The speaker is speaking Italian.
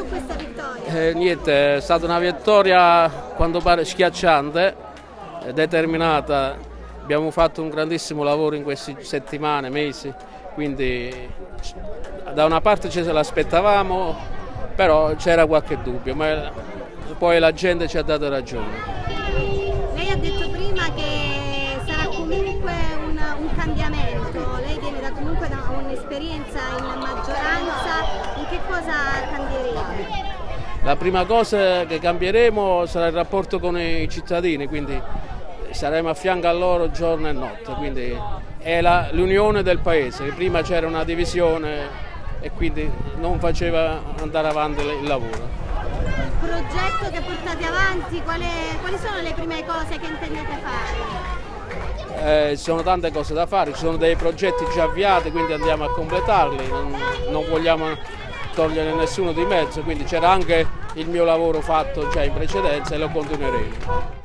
su questa vittoria? Niente, è stata una vittoria quando pare schiacciante, determinata. Abbiamo fatto un grandissimo lavoro in queste settimane, mesi, quindi da una parte ce l'aspettavamo, però c'era qualche dubbio, ma poi la gente ci ha dato ragione. Lei ha detto prima che sarà comunque un cambiamento, lei viene comunque da un'esperienza in maggioranza, in che cosa cambierete? La prima cosa che cambieremo sarà il rapporto con i cittadini, quindi saremo a fianco a loro giorno e notte, quindi è l'unione del paese. Prima c'era una divisione e quindi non faceva andare avanti il lavoro. Il progetto che portate avanti, quali sono le prime cose che intendete fare? Ci sono tante cose da fare, ci sono dei progetti già avviati, quindi andiamo a completarli, non vogliamo togliere nessuno di mezzo, quindi c'era anche il mio lavoro fatto già in precedenza e lo continueremo.